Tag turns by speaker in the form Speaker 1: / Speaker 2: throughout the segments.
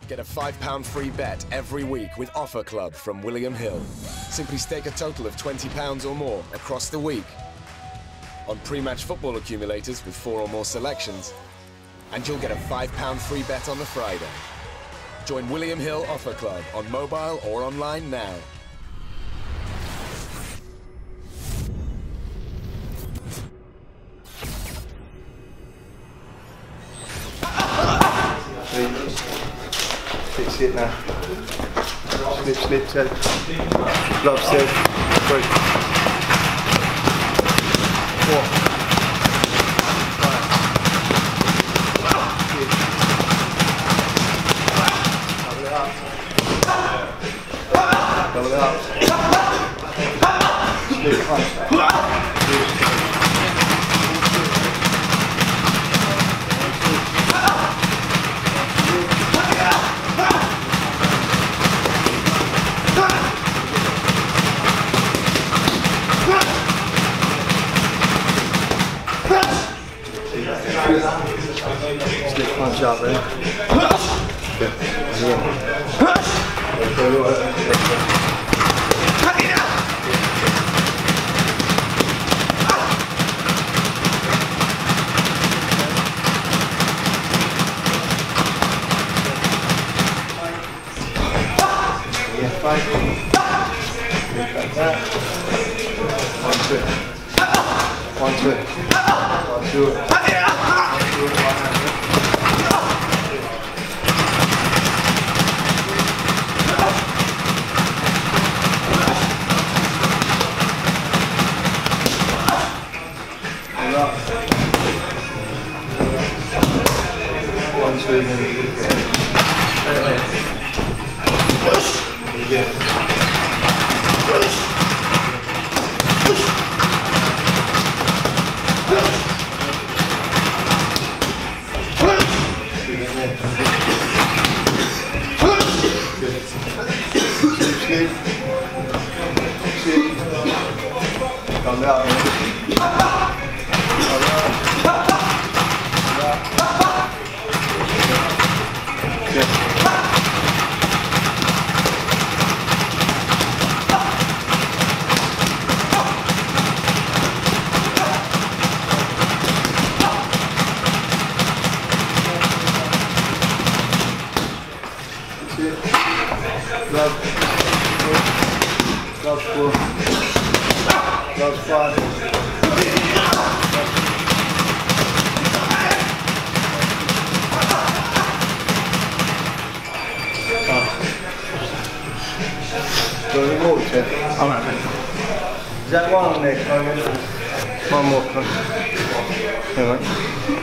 Speaker 1: Get a £5 free bet every week with Offer Club from William Hill. Simply stake a total of £20 or more across the week on pre-match football accumulators with 4 or more selections, and you'll get a £5 free bet on the Friday. Join William Hill Offer Club on mobile or online now.
Speaker 2: Fix it now. Slip, slip, Ted. Gloves, Ted. 3, 4, 5, 6. Double it up. Double it up. Slip, punch. Slip punch up, ready? Good. Yeah, 5. Like that. 1, 2. 1, 2. 1, 2. 1, 2. Come down. Glove 4, glove 5. Do any more, Ted?
Speaker 3: I'm happy.
Speaker 2: Is that one on there? One more. Hang on.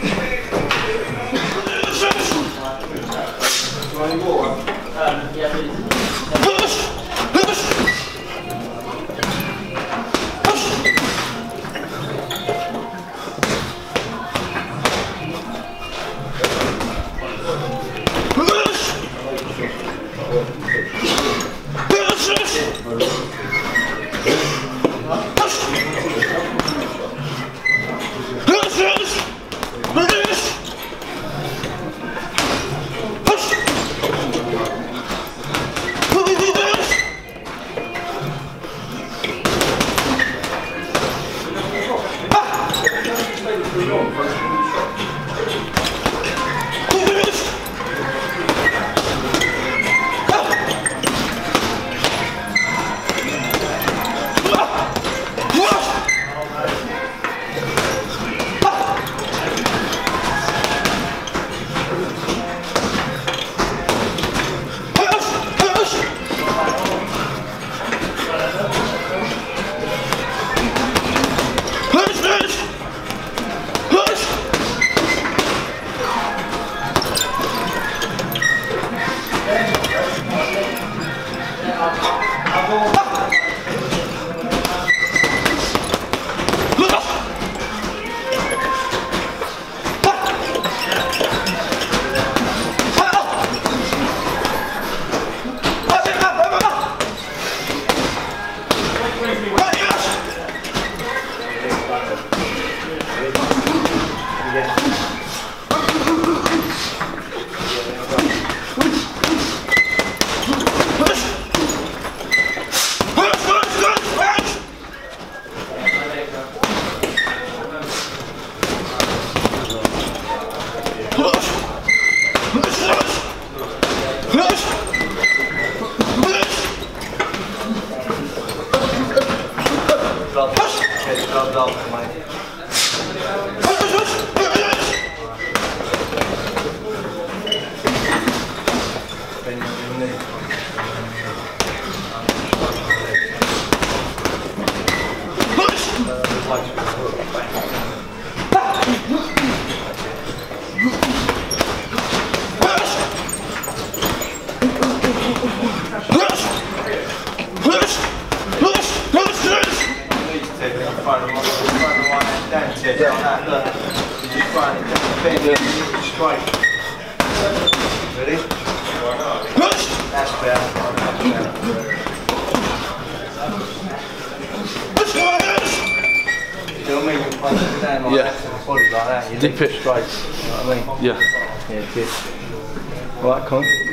Speaker 2: Do any more?
Speaker 4: Yeah, please.
Speaker 3: Let's go!
Speaker 2: Straight. Ready? That's better. You know what I mean? You punch it down like that to the body like that. You dip it straight. You know what I mean?
Speaker 3: Yeah.
Speaker 2: Yeah, good. Right, Con.